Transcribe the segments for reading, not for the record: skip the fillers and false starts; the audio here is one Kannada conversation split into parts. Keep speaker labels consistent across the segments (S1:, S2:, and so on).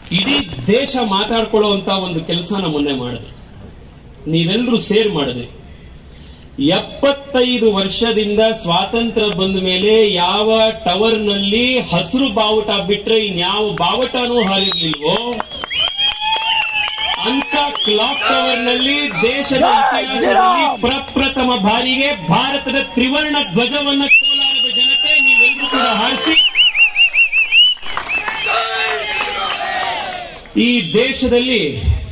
S1: ಇಡೀ ದೇಶ ಮಾತಾಡ್ಕೊಳ್ಳುವಂತ ಒಂದು ಕೆಲಸನ ಮೊನ್ನೆ ಮಾಡಿದ್ರಿ, ನೀವೆಲ್ಲರೂ ಸೇರ್ ಮಾಡಿದ್ರಿ. 75 ವರ್ಷದಿಂದ ಸ್ವಾತಂತ್ರ್ಯ ಬಂದ ಮೇಲೆ ಯಾವ ಟವರ್ ನಲ್ಲಿ ಹಸಿರು ಬಾವುಟ ಬಿಟ್ರೆ ಇನ್ಯಾವ ಬಾವುಟನೂ ಹಾರಿರ್ಲಿಲ್ವೋ ಅಂತ ಕ್ಲಾಕ್ ಟವರ್ ನಲ್ಲಿ ದೇಶದ ಇತಿಹಾಸದಲ್ಲಿ ಪ್ರಪ್ರಥಮ ಬಾರಿಗೆ ಭಾರತದ ತ್ರಿವರ್ಣ ಧ್ವಜವನ್ನ ಕೋಲಾರದ ಜನತೆ ನೀವೆಲ್ಲರೂ ಕೂಡ ಹಾರಿಸಿ ಈ ದೇಶದಲ್ಲಿ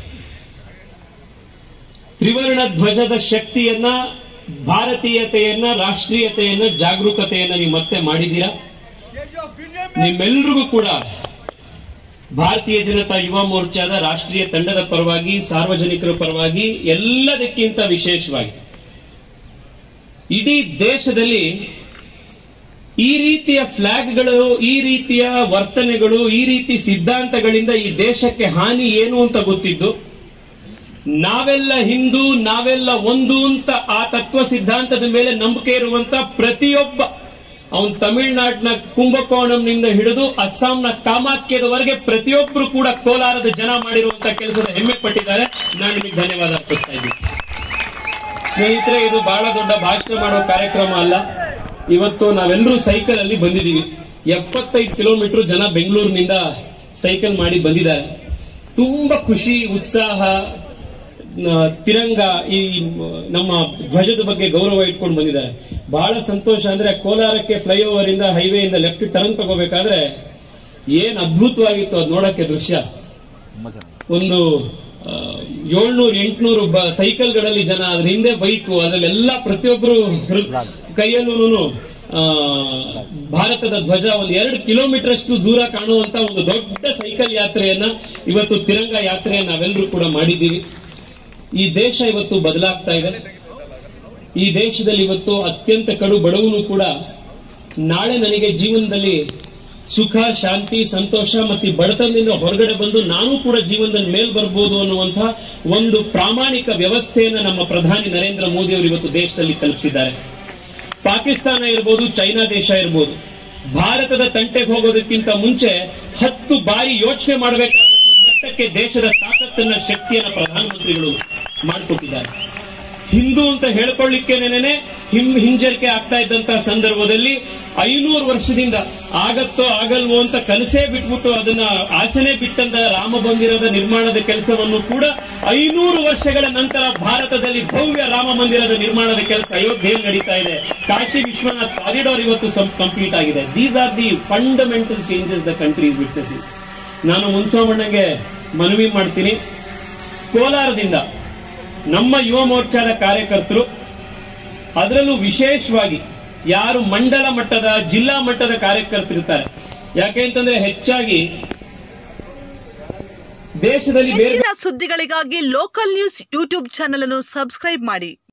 S1: ತ್ರಿವರ್ಣ ಧ್ವಜದ ಶಕ್ತಿಯನ್ನ, ಭಾರತೀಯತೆಯನ್ನ, ರಾಷ್ಟ್ರೀಯತೆಯನ್ನ, ಜಾಗರೂಕತೆಯನ್ನ ನೀವು ಮತ್ತೆ ಮಾಡಿದ್ದೀರಾ. ನಿಮ್ಮೆಲ್ಲರಿಗೂ ಕೂಡ ಭಾರತೀಯ ಜನತಾ ಯುವ ಮೋರ್ಚಾದ ರಾಷ್ಟ್ರೀಯ ತಂಡದ ಪರವಾಗಿ, ಸಾರ್ವಜನಿಕರ ಪರವಾಗಿ, ಎಲ್ಲದಕ್ಕಿಂತ ವಿಶೇಷವಾಗಿ ಇಡೀ ದೇಶದಲ್ಲಿ ಈ ರೀತಿಯ ಫ್ಲಾಗ್ಗಳು, ಈ ರೀತಿಯ ವರ್ತನೆಗಳು, ಈ ರೀತಿ ಸಿದ್ಧಾಂತಗಳಿಂದ ಈ ದೇಶಕ್ಕೆ ಹಾನಿ ಏನು ಅಂತ ಗೊತ್ತಿದ್ದು, ನಾವೆಲ್ಲ ಹಿಂದೂ, ನಾವೆಲ್ಲ ಒಂದು ಅಂತ ಆ ತತ್ವ ಸಿದ್ಧಾಂತದ ಮೇಲೆ ನಂಬಿಕೆ ಇರುವಂತ ಪ್ರತಿಯೊಬ್ಬ, ಅವನು ತಮಿಳುನಾಡಿನ ಕುಂಭಕೋಣಂನಿಂದ ಹಿಡಿದು ಅಸ್ಸಾಂನ ಕಾಮಾಖ್ಯದವರೆಗೆ ಪ್ರತಿಯೊಬ್ಬರು ಕೂಡ ಕೋಲಾರದ ಜನ ಮಾಡಿರುವಂತಹ ಕೆಲಸದ ಹೆಮ್ಮೆ ಪಟ್ಟಿದ್ದಾರೆ. ನಾನು ನಿಮಗೆ ಧನ್ಯವಾದ ಅರ್ಪಿಸ್ತಾ ಇದ್ದೀನಿ. ಸ್ನೇಹಿತರೆ, ಇದು ಬಹಳ ದೊಡ್ಡ ಭಾಷಣ ಮಾಡೋ ಕಾರ್ಯಕ್ರಮ ಅಲ್ಲ. ಇವತ್ತು ನಾವೆಲ್ಲರೂ ಸೈಕಲ್ ಅಲ್ಲಿ ಬಂದಿದ್ದೀವಿ. 75 ಕಿಲೋಮೀಟರ್ ಜನ ಬೆಂಗಳೂರಿನಿಂದ ಸೈಕಲ್ ಮಾಡಿ ಬಂದಿದ್ದಾರೆ. ತುಂಬಾ ಖುಷಿ, ಉತ್ಸಾಹ, ತಿರಂಗ, ಈ ನಮ್ಮ ಧ್ವಜದ ಬಗ್ಗೆ ಗೌರವ ಇಟ್ಕೊಂಡು ಬಂದಿದ್ದಾರೆ. ಬಹಳ ಸಂತೋಷ. ಅಂದ್ರೆ ಕೋಲಾರಕ್ಕೆ ಫ್ಲೈಓವರ್ ಇಂದ, ಹೈವೇ ಇಂದ ಲೆಫ್ಟ್ ಟರ್ನ್ ತಗೋಬೇಕಾದ್ರೆ ಏನ್ ಅದ್ಭುತವಾಗಿತ್ತು ಅದು ನೋಡಕ್ಕೆ ದೃಶ್ಯ. ಒಂದು 700-800 ಸೈಕಲ್ಗಳಲ್ಲಿ ಜನ, ಅದ್ರ ಹಿಂದೆ ಬೈಕು, ಅದರಲ್ಲೆಲ್ಲ ಪ್ರತಿಯೊಬ್ಬರು ಕೈಯಲ್ಲೂ ಭಾರತದ ಧ್ವಜ. ಒಂದು 2 ಕಿಲೋಮೀಟರ್ ಅಷ್ಟು ದೂರ ಕಾಣುವಂತ ಒಂದು ದೊಡ್ಡ ಸೈಕಲ್ ಯಾತ್ರೆಯನ್ನ, ಇವತ್ತು ತಿರಂಗ ಯಾತ್ರೆಯನ್ನ ನಾವೆಲ್ಲರೂ ಕೂಡ ಮಾಡಿದ್ದೀವಿ. ಈ ದೇಶ ಇವತ್ತು ಬದಲಾಗ್ತಾ ಇದೆ. ಈ ದೇಶದಲ್ಲಿ ಇವತ್ತು ಅತ್ಯಂತ ಕಡು ಬಡವನು ಕೂಡ ನಾಳೆ ನನಗೆ ಜೀವನದಲ್ಲಿ ಸುಖ, ಶಾಂತಿ, ಸಂತೋಷ ಮತ್ತು ಬಡತನದಿಂದ ಹೊರಗಡೆ ಬಂದು ನಾನು ಕೂಡ ಜೀವನದಲ್ಲಿ ಮೇಲ್ ಬರ್ಬೋದು ಅನ್ನುವಂತಹ ಒಂದು ಪ್ರಾಮಾಣಿಕ ವ್ಯವಸ್ಥೆಯನ್ನು ನಮ್ಮ ಪ್ರಧಾನಿ ನರೇಂದ್ರ ಮೋದಿ ಅವರು ಇವತ್ತು ದೇಶದಲ್ಲಿ ಕಲ್ಪಿಸಿದ್ದಾರೆ. ಪಾಕಿಸ್ತಾನ ಇರಬಹುದು, ಚೈನಾ ದೇಶ ಇರಬಹುದು, ಭಾರತದ ತಂಟೆಗೆ ಹೋಗೋದಕ್ಕಿಂತ ಮುಂಚೆ 10 ಬಾರಿ ಯೋಚನೆ ಮಾಡಬೇಕಾದ ಮಟ್ಟಕ್ಕೆ ದೇಶದ ತಾಕತ್ತನ್ನ, ಶಕ್ತಿಯನ್ನ ಪ್ರಧಾನಮಂತ್ರಿಗಳು ಮಾಡಿಕೊಟ್ಟಿದ್ದಾರೆ. ಹಿಂದೂ ಅಂತ ಹೇಳ್ಕೊಳ್ಳಿಕ್ಕೇನೆ ಹಿಂಜರಿಕೆ ಆಗ್ತಾ ಇದ್ದಂತಹ ಸಂದರ್ಭದಲ್ಲಿ 500 ವರ್ಷದಿಂದ ಆಗತ್ತೋ ಆಗಲ್ವೋ ಅಂತ ಕನಸೇ ಬಿಟ್ಬಿಟ್ಟು ಅದನ್ನ ಆಸೆನೇ ಬಿಟ್ಟಂತ ರಾಮ ಮಂದಿರದ ನಿರ್ಮಾಣದ ಕೆಲಸವನ್ನು ಕೂಡ 500 ವರ್ಷಗಳ ನಂತರ ಭಾರತದಲ್ಲಿ ಭವ್ಯ ರಾಮ ಮಂದಿರದ ನಿರ್ಮಾಣದ ಕೆಲಸ ಅಯೋಧ್ಯೆಯಲ್ಲಿ ನಡೀತಾ ಇದೆ. ಕಾಶಿ ವಿಶ್ವನಾಥ್ ಕಾರಿಡಾರ್ ಇವತ್ತು ಕಂಪ್ಲೀಟ್ ಆಗಿದೆ. These are the fundamental changes the country is witnessing. ನಾನು ಮುನ್ಸೋಮಣ್ಣಂಗೆ ಮನವಿ ಮಾಡ್ತೀನಿ, ಕೋಲಾರದಿಂದ ನಮ್ಮ ಯುವ ಮೋರ್ಚಾದ ಕಾರ್ಯಕರ್ತರು, ಅದರಲ್ಲೂ ವಿಶೇಷವಾಗಿ ಯಾರು ಮಂಡಲ ಮಟ್ಟದ, ಜಿಲ್ಲಾ ಮಟ್ಟದ ಕಾರ್ಯಕರ್ತರಿರ್ತಾರೆ, ಯಾಕೆ ಅಂತಂದ್ರೆ ಹೆಚ್ಚಾಗಿ ದೇಶದಲ್ಲಿ
S2: ಹೆಚ್ಚಿನ ಸುದ್ದಿಗಳಿಗಾಗಿ ಲೋಕಲ್ ನ್ಯೂಸ್ ಯೂಟ್ಯೂಬ್ ಚಾನೆಲ್ ಅನ್ನು ಸಬ್ಸ್ಕ್ರೈಬ್ ಮಾಡಿ.